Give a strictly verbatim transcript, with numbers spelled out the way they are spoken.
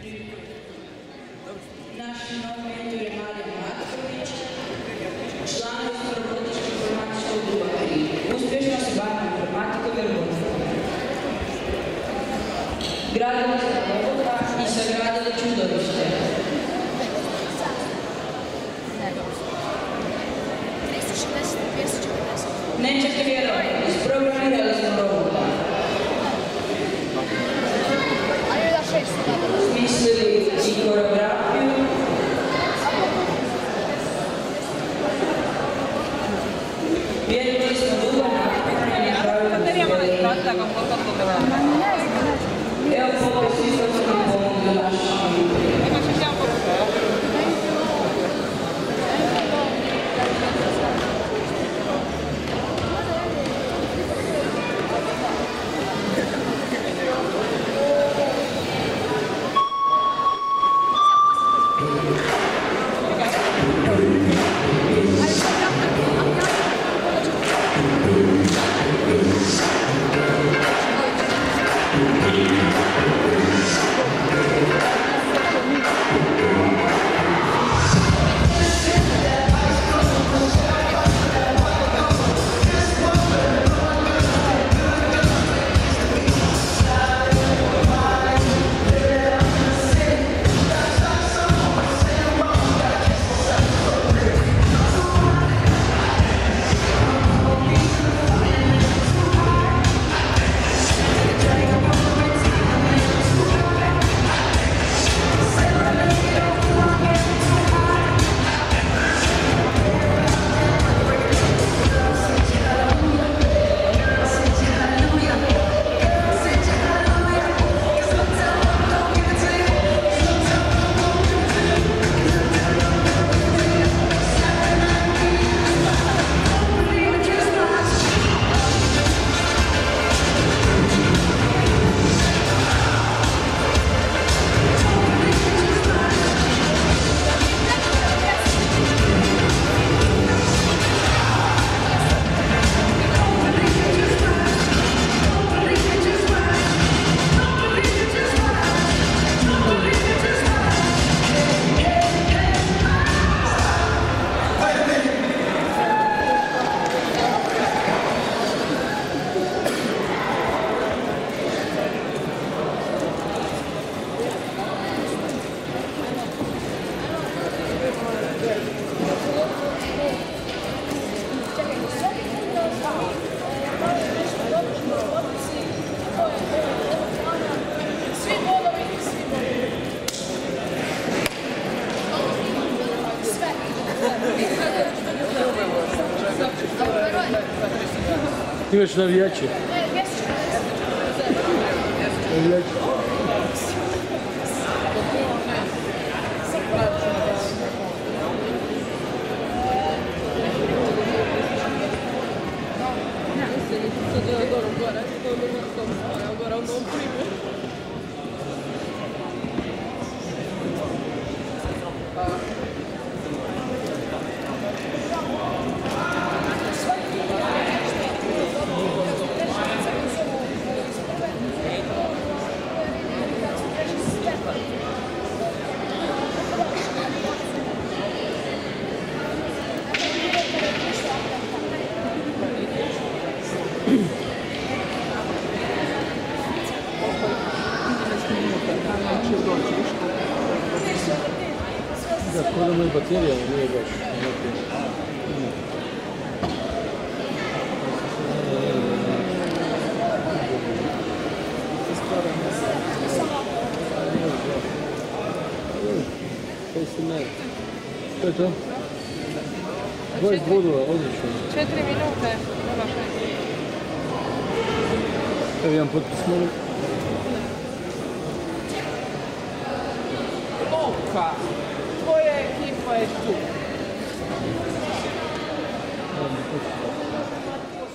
Naš novi mentor je Marijan Matković, član Informatičko-informatičkog kluba tri. Uspješno se bavi informatikom i robotikom. Gradili smo robota i sagradili čudovište. Nećete vjerovati, isprogramirali smo robota. Smislili i koreografiju. Vjerili smo dugo napravljeni i napravili evo popis svi što smo mi pomogli našim. Imaš navijače? Navijače. Da, kod ima i baterija, ali nije baš. Što je to? dvadeset bodova, odlično. Četiri minute. Evo jedan potpis, molim. Luka, tvoja ekipa je tu.